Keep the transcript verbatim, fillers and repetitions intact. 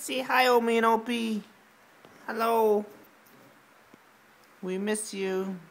Say hi, Omi and Opie. Hello. We miss you.